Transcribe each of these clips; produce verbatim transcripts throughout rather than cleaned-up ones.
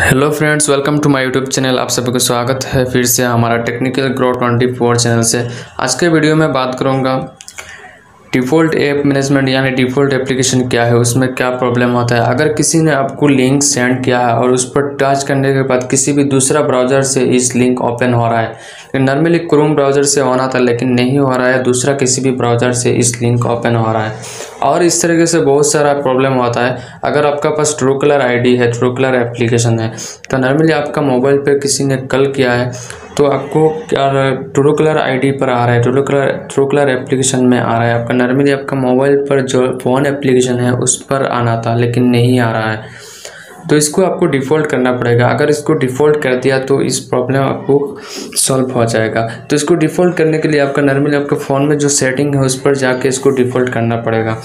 Hello friends, welcome to my YouTube channel. आप सभी को स्वागत है फिर से हमारा technical grow twenty four channel से। आज के वीडियो में बात करूंगा डिफ़ॉल्ट ऐप मैनेजमेंट यानी डिफ़ॉल्ट एप्लीकेशन क्या है, उसमें क्या प्रॉब्लम होता है। अगर किसी ने आपको लिंक सेंड किया है और उस पर टच करने के बाद किसी भी दूसरा ब्राउज़र से इस लिंक ओपन हो रहा है, नॉर्मली क्रोम ब्राउज़र से होना था लेकिन नहीं हो रहा है, दूसरा किसी भी ब्राउज़र से इस लिंक ओपन हो रहा है और इस तरीके से बहुत सारा प्रॉब्लम होता है। अगर आपका पास ट्रू कलर आईडी है, ट्रू कलर एप्लीकेशन है, तो नॉर्मली आपका मोबाइल पे किसी ने कल किया है तो आपको क्या ट्रू कलर आईडी पर आ रहा है, true colour true colour application में आ रहा है आपका। नॉर्मली आपका मोबाइल पर जो फ़ोन एप्लीकेशन है उस पर आना था लेकिन नहीं आ रहा है, तो इसको आपको डिफ़ॉल्ट करना पड़ेगा। अगर इसको डिफ़ॉल्ट कर दिया तो इस प्रॉब्लम आपको सॉल्व हो जाएगा। तो इसको डिफ़ॉल्ट करने के लिए आपका नॉर्मली आपके फ़ोन में जो सेटिंग है उस पर जाके इसको डिफ़ॉल्ट करना पड़ेगा।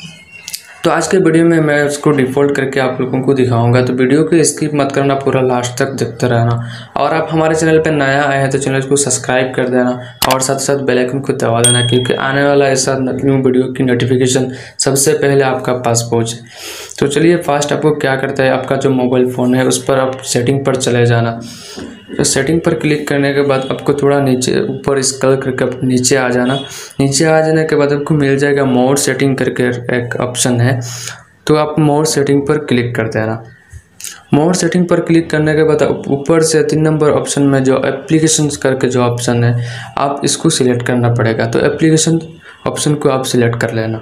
तो आज के वीडियो में मैं उसको डिफ़ॉल्ट करके आप लोगों को दिखाऊंगा, तो वीडियो को स्किप मत करना, पूरा लास्ट तक देखते रहना। और आप हमारे चैनल पर नया आए हैं तो चैनल को सब्सक्राइब कर देना और साथ साथ बेल आइकन को दबा देना, क्योंकि आने वाला ऐसा न्यू वीडियो की नोटिफिकेशन सबसे पहले आपका पास पहुँचे। तो चलिए फास्ट आपको क्या करता है, आपका जो मोबाइल फ़ोन है उस पर आप सेटिंग पर चले जाना। तो सेटिंग पर क्लिक करने के बाद आपको थोड़ा नीचे ऊपर स्क्रॉल करके नीचे आ जाना। नीचे आ जाने के बाद आपको मिल जाएगा मोर सेटिंग करके एक ऑप्शन है, तो आप मोर सेटिंग पर क्लिक कर देना। मोर सेटिंग पर क्लिक करने के बाद ऊपर से तीन नंबर ऑप्शन में जो एप्लीकेशंस करके जो ऑप्शन है आप इसको सिलेक्ट करना पड़ेगा। तो एप्लीकेशन ऑप्शन को आप सिलेक्ट कर लेना।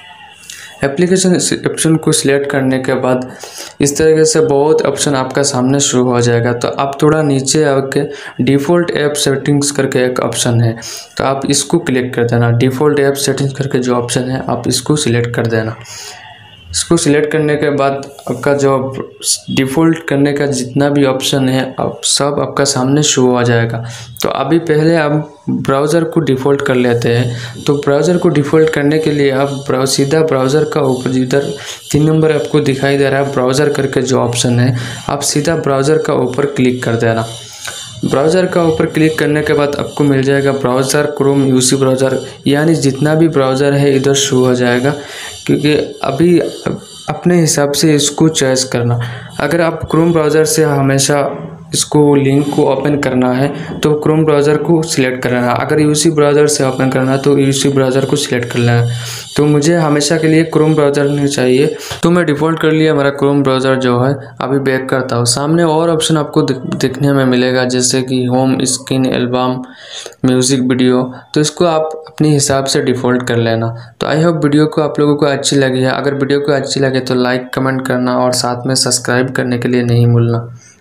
एप्लीकेशन ऑप्शन को सिलेक्ट करने के बाद इस तरीके से बहुत ऑप्शन आपका सामने शुरू हो जाएगा। तो आप थोड़ा नीचे आके डिफ़ॉल्ट ऐप सेटिंग्स करके एक ऑप्शन है, तो आप इसको क्लिक कर देना। डिफ़ॉल्ट ऐप सेटिंग्स करके जो ऑप्शन है आप इसको सिलेक्ट कर देना। इसको सिलेक्ट करने के बाद आपका जो डिफ़ॉल्ट करने का जितना भी ऑप्शन है अब सब आपका सामने शो हो जाएगा। तो अभी पहले आप ब्राउज़र को डिफ़ॉल्ट कर लेते हैं। तो ब्राउज़र को डिफ़ॉल्ट करने के लिए आप ब्राउ सीधा ब्राउज़र का ऊपर इधर तीन नंबर आपको दिखाई दे रहा है ब्राउज़र करके जो ऑप्शन है, आप सीधा ब्राउज़र का ऊपर क्लिक कर देना। ब्राउज़र का ऊपर क्लिक करने के बाद आपको मिल जाएगा ब्राउज़र क्रोम यूसी ब्राउज़र, यानी जितना भी ब्राउज़र है इधर शो हो जाएगा। क्योंकि अभी अपने हिसाब से इसको चॉइस करना। अगर आप क्रोम ब्राउज़र से हमेशा इसको लिंक को ओपन करना है तो क्रोम ब्राउज़र को सिलेक्ट करना है। अगर यूसी ब्राउज़र से ओपन करना है तो यूसी ब्राउज़र को सिलेक्ट करना है। तो मुझे हमेशा के लिए क्रोम ब्राउज़र नहीं चाहिए, तो मैं डिफ़ॉल्ट कर लिया मेरा क्रोम ब्राउज़र जो है। अभी बैक करता हूँ। सामने और ऑप्शन आपको दिखने में मिलेगा जैसे कि home screen, album, music, video, तो इसको आप अपने हिसाब से डिफ़ॉल्ट कर लेना। तो आई होप वीडियो को आप लोगों को अच्छी लगी है। अगर वीडियो को अच्छी लगे तो लाइक कमेंट करना और साथ में सब्सक्राइब करने के लिए नहीं भूलना।